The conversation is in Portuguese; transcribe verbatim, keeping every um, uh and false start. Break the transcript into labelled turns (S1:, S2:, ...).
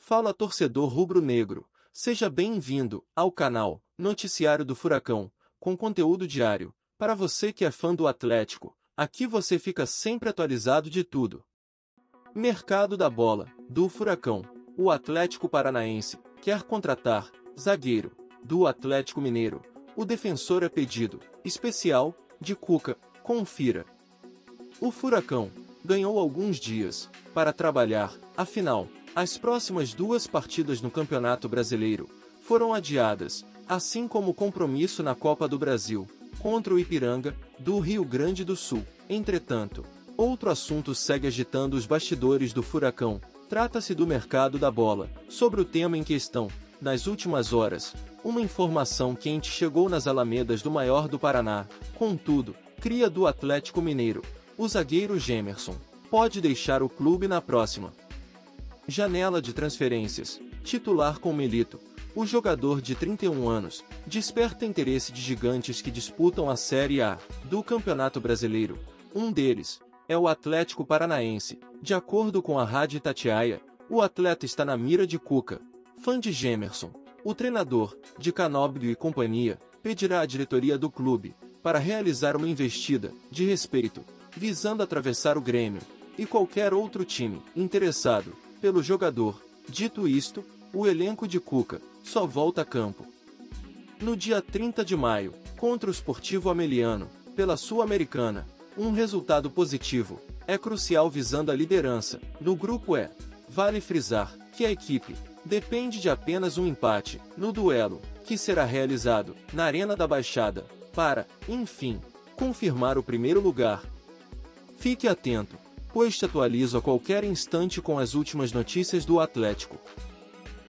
S1: Fala torcedor rubro-negro, seja bem-vindo ao canal Noticiário do Furacão, com conteúdo diário. Para você que é fã do Atlético, aqui você fica sempre atualizado de tudo. Mercado da bola, do Furacão. O Atlético Paranaense quer contratar zagueiro do Atlético Mineiro. O defensor é pedido especial de Cuca. Confira. O Furacão ganhou alguns dias para trabalhar, afinal, as próximas duas partidas no Campeonato Brasileiro foram adiadas, assim como o compromisso na Copa do Brasil contra o Ipiranga, do Rio Grande do Sul. Entretanto, outro assunto segue agitando os bastidores do Furacão. Trata-se do mercado da bola. Sobre o tema em questão, nas últimas horas, uma informação quente chegou nas alamedas do maior do Paraná. Contudo, cria do Atlético Mineiro, o zagueiro Gemerson pode deixar o clube na próxima janela de transferências. Titular com Milito, o jogador de trinta e um anos desperta interesse de gigantes que disputam a Série A do Campeonato Brasileiro. Um deles é o Atlético Paranaense. De acordo com a Rádio Itatiaia, o atleta está na mira de Cuca. Fã de Gemerson, o treinador de Canóbio e companhia pedirá à diretoria do clube para realizar uma investida de respeito, visando atravessar o Grêmio e qualquer outro time interessado pelo jogador. Dito isto, o elenco de Cuca só volta a campo no dia trinta de maio, contra o Sportivo Ameliano, pela Sul-Americana. Um resultado positivo é crucial visando a liderança no Grupo E. Vale frisar que a equipe depende de apenas um empate no duelo, que será realizado na Arena da Baixada, para, enfim, confirmar o primeiro lugar. Fique atento, pois te atualizo a qualquer instante com as últimas notícias do Atlético.